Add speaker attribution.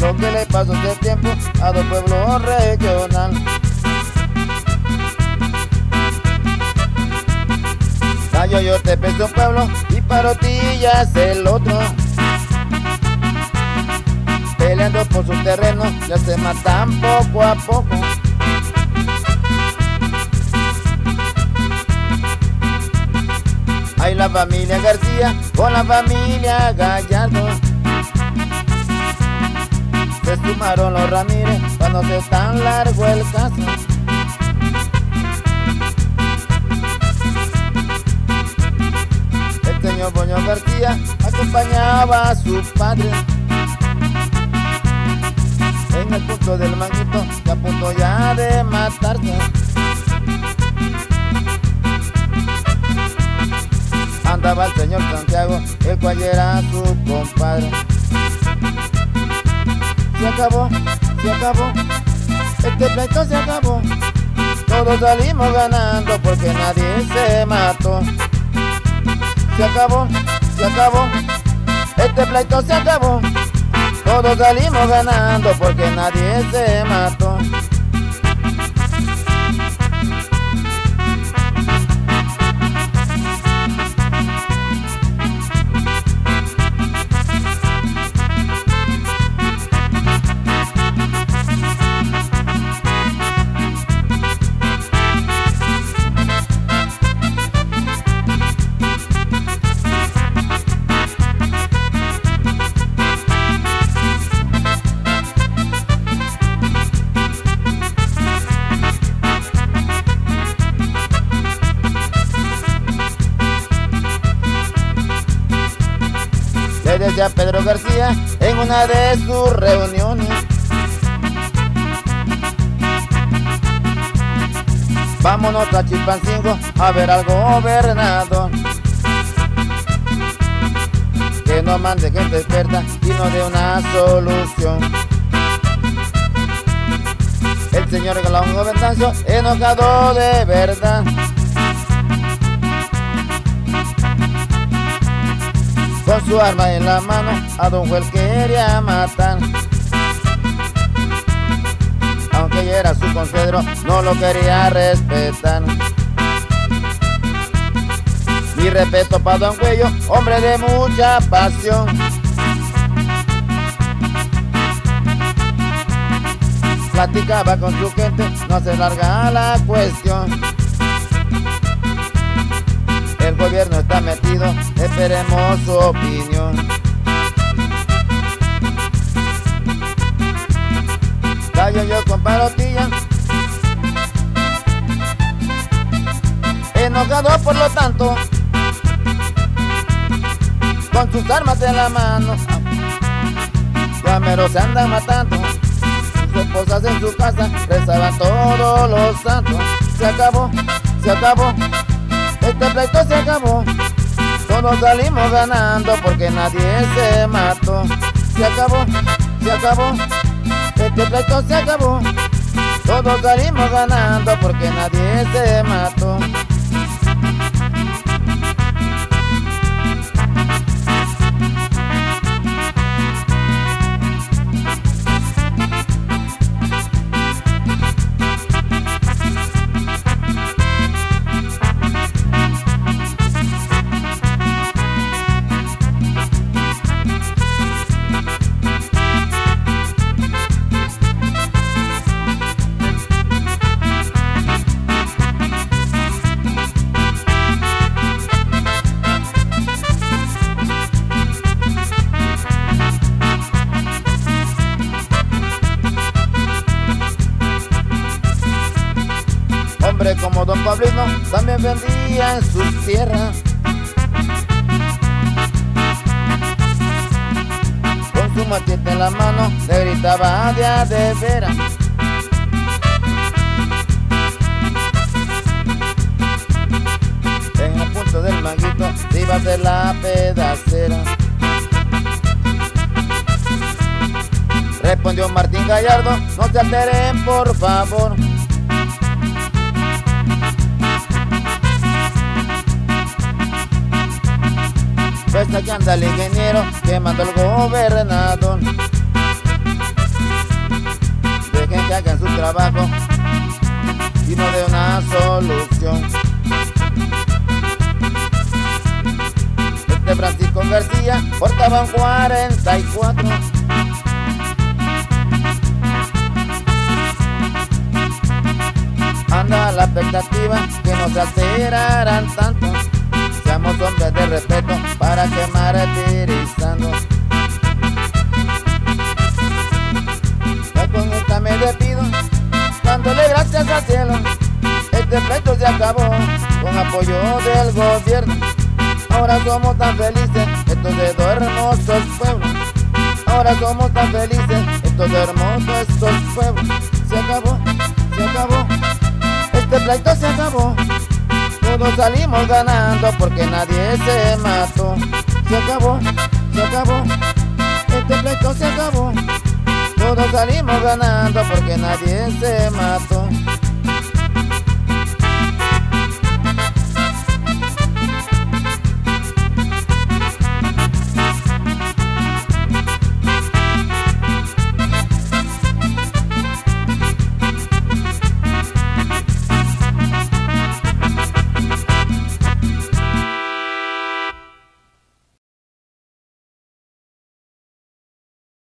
Speaker 1: lo que le pasó hace tiempo a dos pueblos regional. Yoyotepe es un pueblo y Parotilla es el otro. Peleando por su terreno, ya se matan poco a poco. Hay la familia García con la familia Gallardo. Se sumaron los Ramírez cuando se tan largo el caso. El señor Boño García acompañaba a su padre en el punto del Manguito, que a punto ya de matarse. Andaba el señor Santiago, el cual era su compadre. Se acabó, este pleito se acabó. Todos salimos ganando porque nadie se mató. Se acabó, este pleito se acabó. Todos salimos ganando porque nadie se mató. Le decía Pedro García en una de sus reuniones: vámonos a Chilpancingo a ver al gobernador, que no mande gente experta y no dé una solución. El señor Galón Ventancio, enojado de verdad, con su arma en la mano a don Juel quería matar. Aunque ella era su consuegro, no lo quería respetar. Mi respeto para don Cuello, hombre de mucha pasión. Platicaba con su gente, no se larga la cuestión. El gobierno está metido, esperemos su opinión. Callo yo con Parotilla, enojado por lo tanto, con sus armas en la mano, ya mero se andan matando. Sus esposas en su casa rezaban todos los santos. Se acabó, este pleito se acabó. Todos salimos ganando porque nadie se mató. Se acabó, este pleito se acabó. Todos salimos ganando porque nadie se mató. Hombre como don Pablino también vendía en sus tierras. Con su machete en la mano le gritaba de veras. En el punto del Manguito se iba a hacer la pedacera. Respondió Martín Gallardo: no se alteren por favor. Pues aquí anda el ingeniero que mandó el gobernador. trabajo y no de una solución. Este Francisco García portaba un 44. Anda la expectativa que no se alterarán tanto. Seamos hombres de respeto para que martirizando. Ya con esta me despido, dándole gracias al cielo. Este pleito se acabó con apoyo del gobierno. Ahora somos tan felices, estos dos hermosos pueblos. Ahora somos tan felices, estos dos hermosos estos pueblos. Se acabó, se acabó. Este pleito se acabó. Todos salimos ganando porque nadie se mató. Se acabó, se acabó. Este pleito se acabó. Todos salimos ganando porque nadie se mató.